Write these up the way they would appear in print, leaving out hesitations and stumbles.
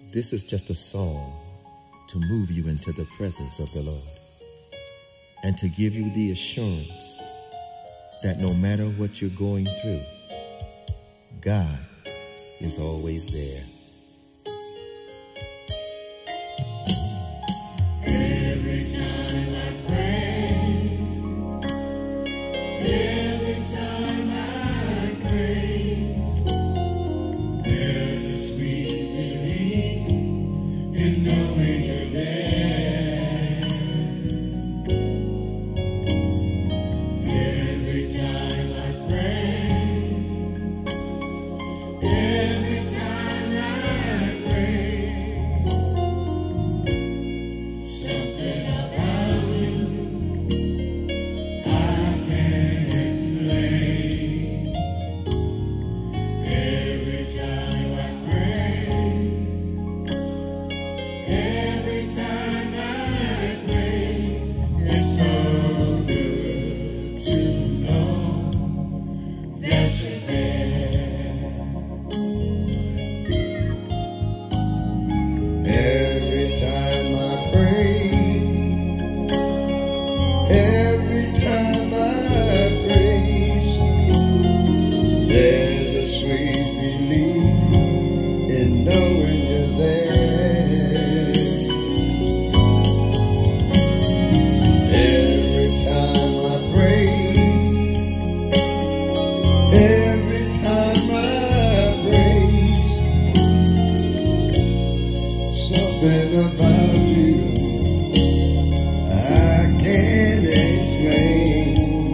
This is just a song to move you into the presence of the Lord and to give you the assurance that no matter what you're going through, God is always there. Every time I pray, every time I praise, there's a sweet relief in knowing you're there. Every time I pray, every time I praise, something about you I can't explain. Every time I pray, every time I praise, it's so good to know that you're there. Every time I pray, every time I praise, there's a sweet relief in knowing you're there. Every time I pray, every time I praise, something about you I can't explain.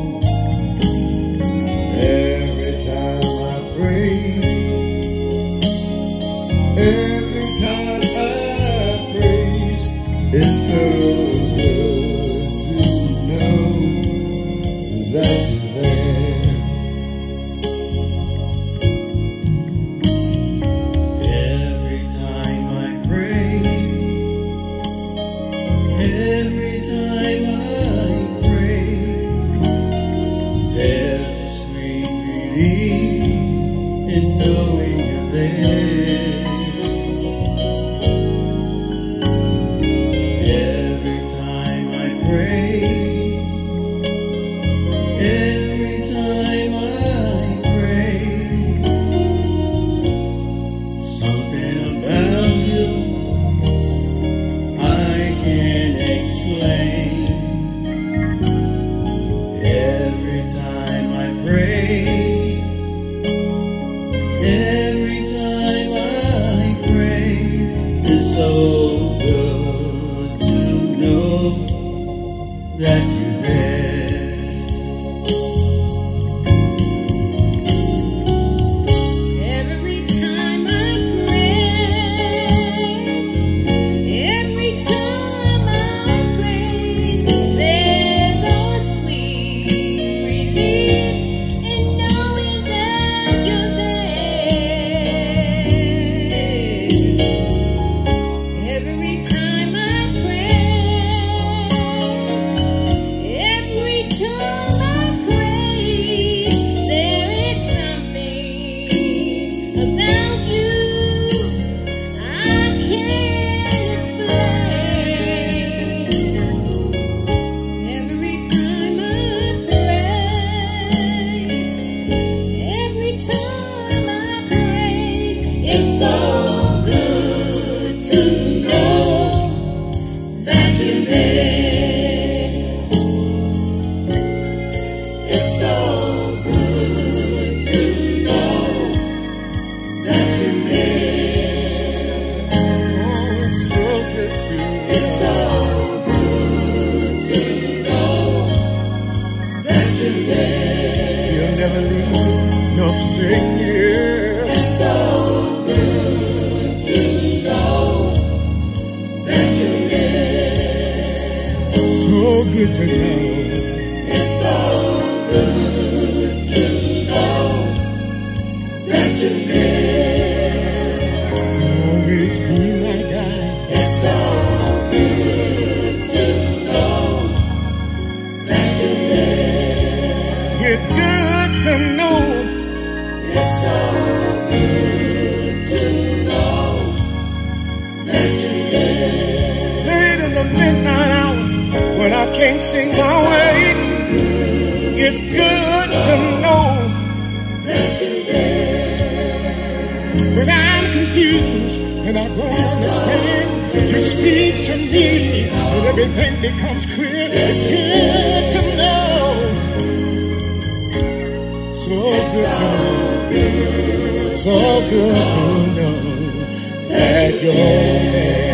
Every time I pray, every time I praise, it's so good to know that you're there. Every time I pray, every time I pray, there's a sweet relief in knowing you're there. Every time I pray, every time I pray, something about you I can't explain. Every time I pray, every time I pray, it's so good to know that you're there. Every time I pray, every time I praise, there's a sweet relief in knowing that you're there. Every time I pray, every time I praise, there is something about you I can't explain. Every time I pray, every time I praise, it's so good to know that you're there. It's so good to know that you're there. It's so good to know. It's so good to know that you're there. You'll never leave nor forsake me. It's so good to know that you're there. So good to know. It's so good to know that you're there. Always be my guide. It's so good to know that you're there. It's good to know. It's so good to know I can't see my way, it's good to know that you're there. When I'm confused and I don't understand, you speak to me and everything becomes clear. It's good to know, so good to know that you're there.